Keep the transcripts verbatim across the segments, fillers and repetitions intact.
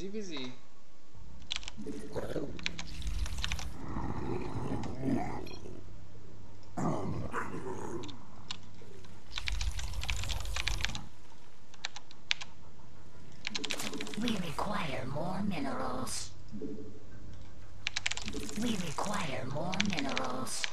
Easy peasy. We require more minerals. We require more minerals.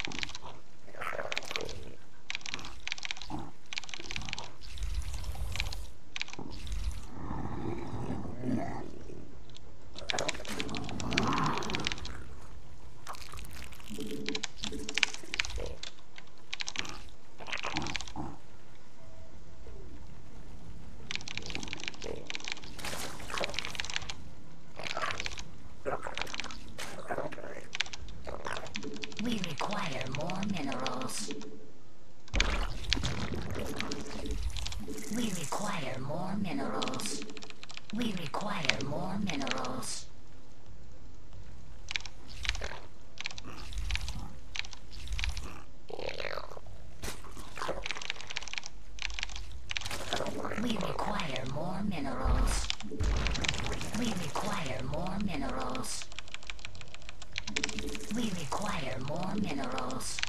We require more minerals. We require more minerals. We require more minerals. We require more minerals. We require more minerals. We require more minerals.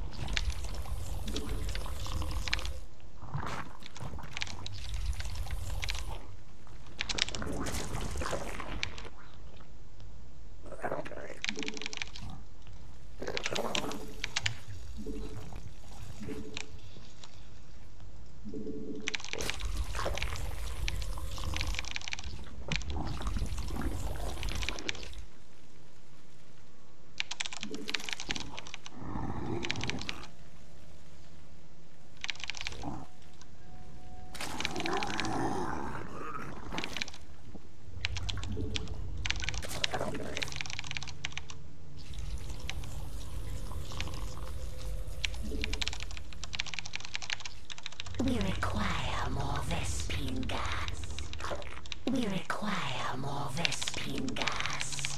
We require more Vespene gas. We require more Vespene gas.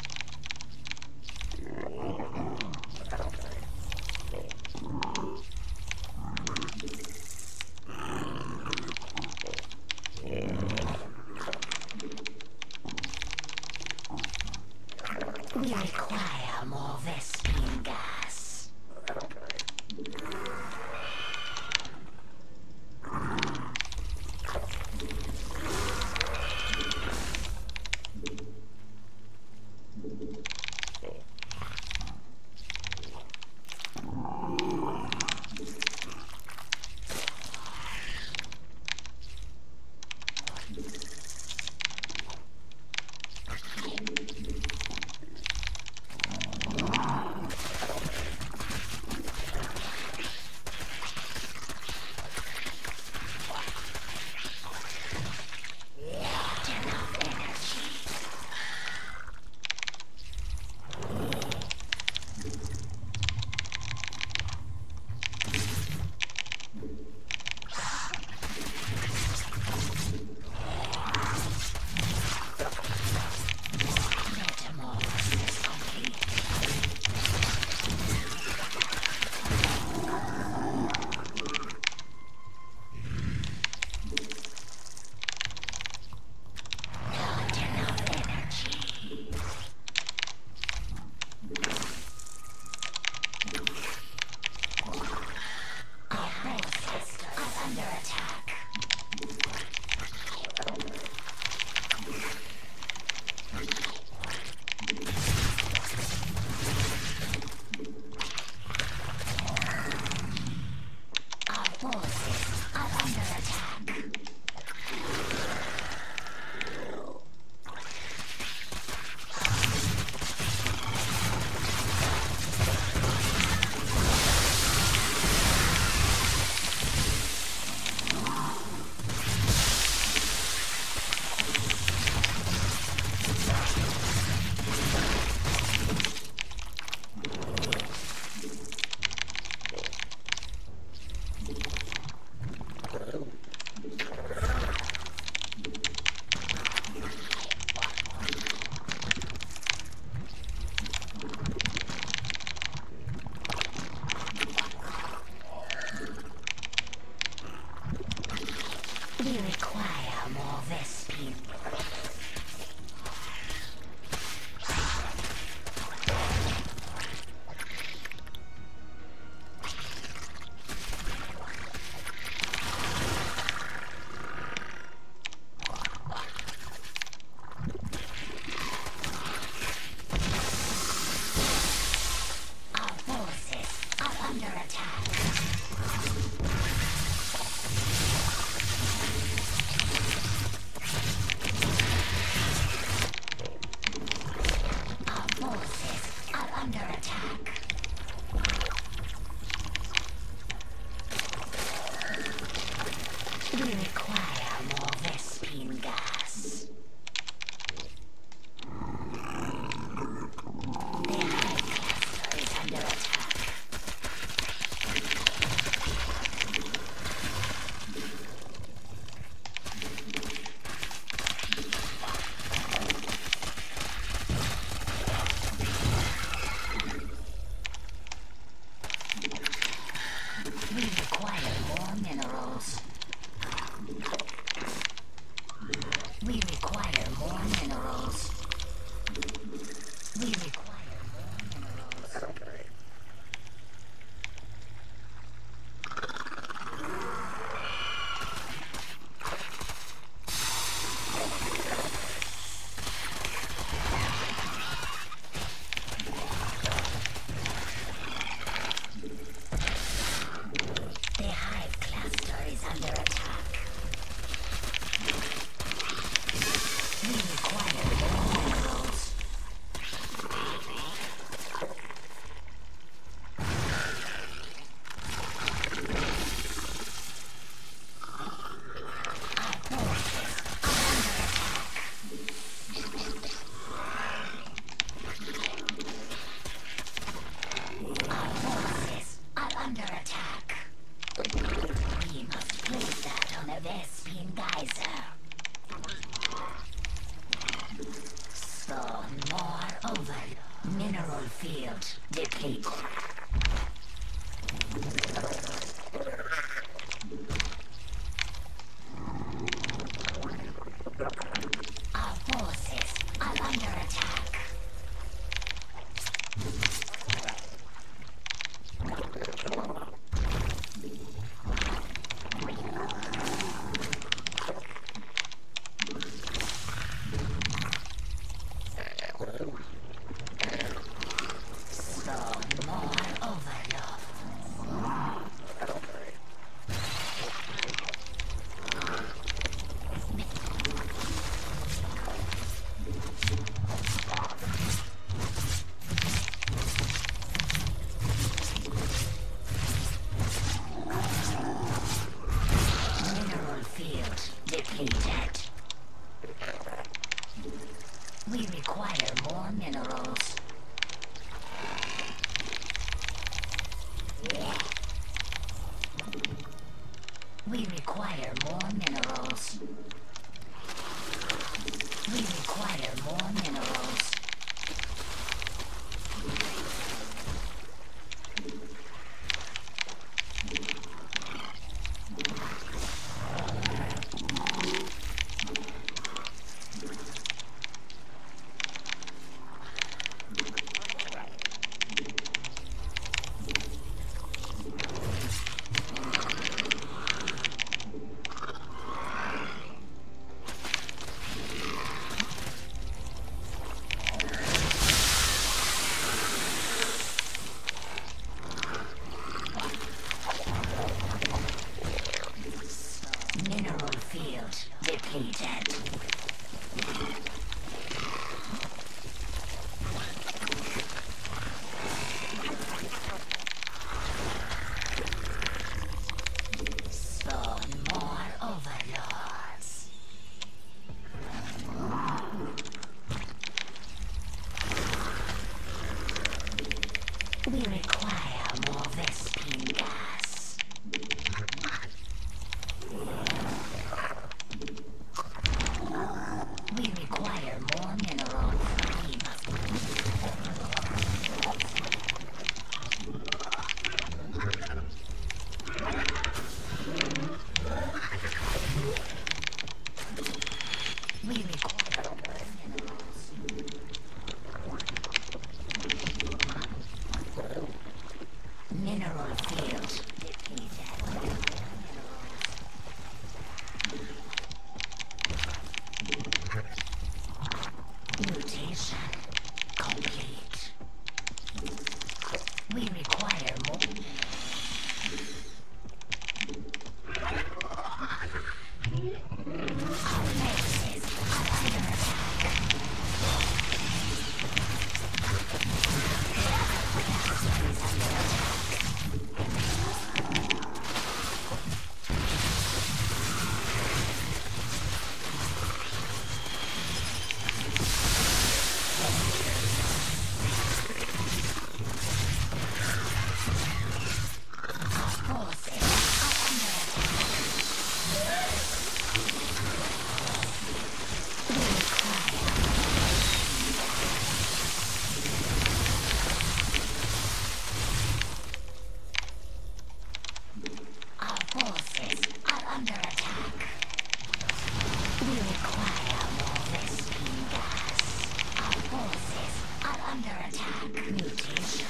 We require more Vespene gas. We require more Vespene. geyser. Spawn more overload. Mineral field depleted. Our forces are under attack. We require more minerals. We require more minerals. We require more minerals. Mineral field depleted. Spawn more overlords. We require more Vespene gas. We require more mineral cream. We require more minerals. Mineral field depleted. Mutation complete. We require more. Our bases are under attack. Our forces are under attack. We require more Vespene gas. Our forces are under attack. Mutation.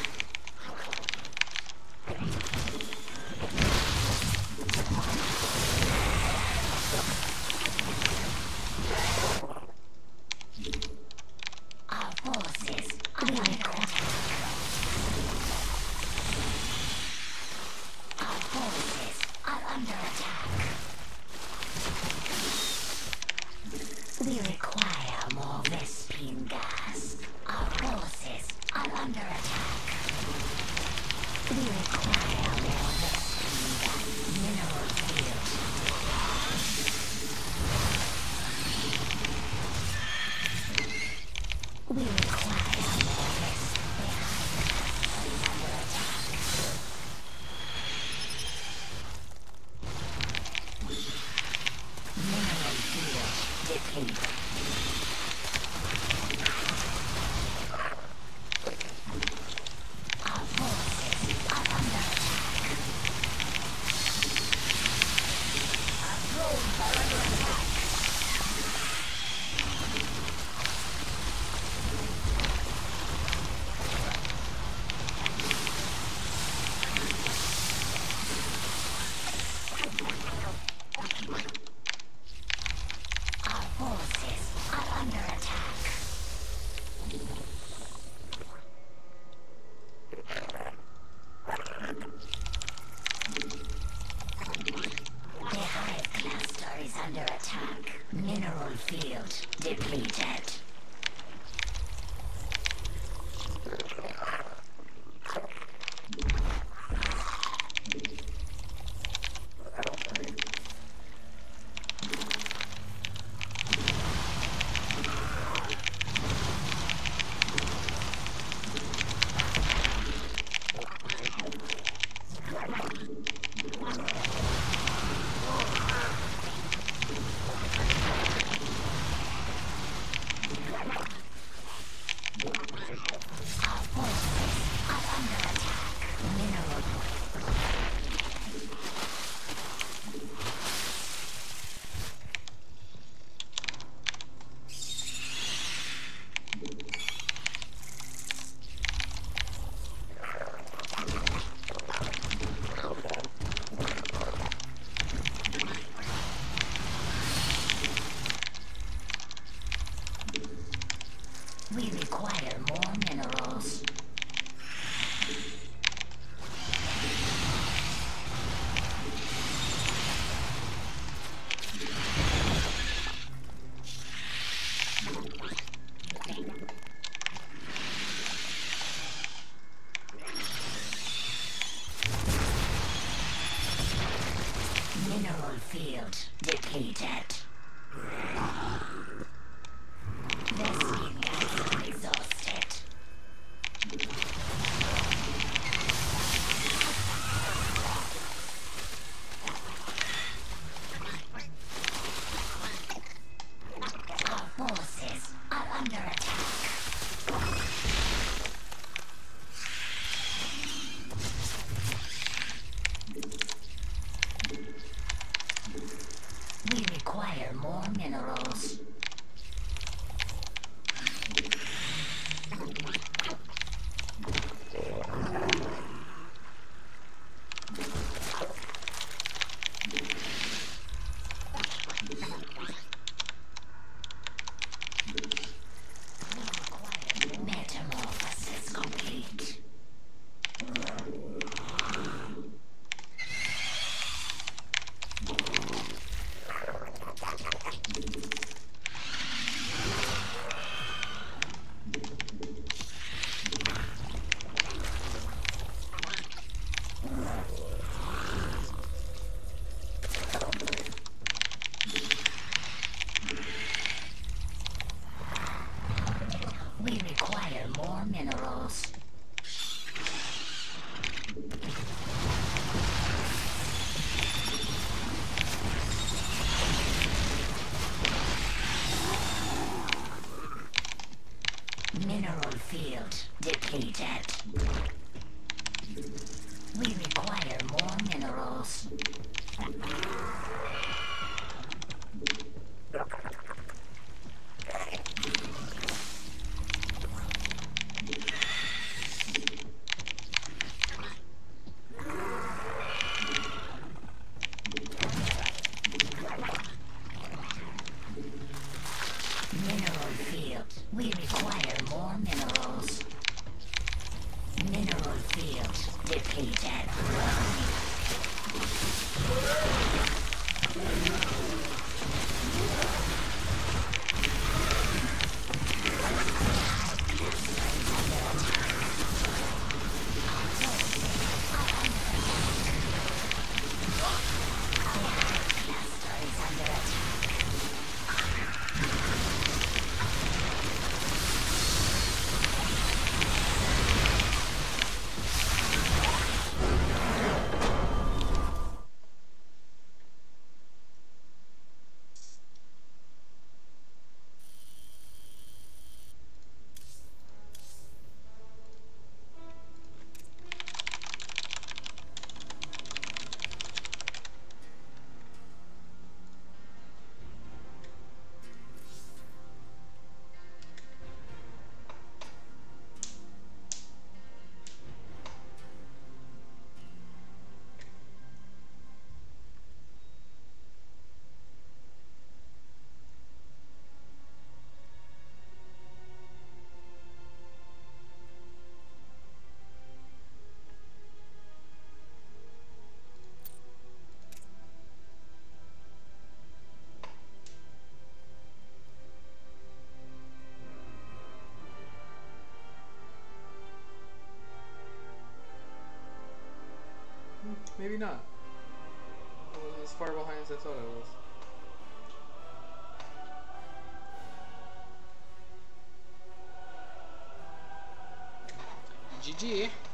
Our forces are under attack. Our forces are under attack. We require more Vespene gas. Our forces are under attack. We require more Vespene gas. Mineral field. We require more Vespene gas. Under attack. Mineral depleted. Our forces are under attack. Our drones are under attack. Our forces are under attack. The hive cluster is under attack. Mineral field depleted. We require more minerals. Mineral field depleted. Vestige gas exhausted. Our forces are under attack. We require more minerals. Metamorphosis complete. We require more minerals. Mineral field depleted. We require more minerals. Mineral field. We require more minerals. Mineral field depleted. Maybe not. I wasn't as far behind as I thought I was. G G.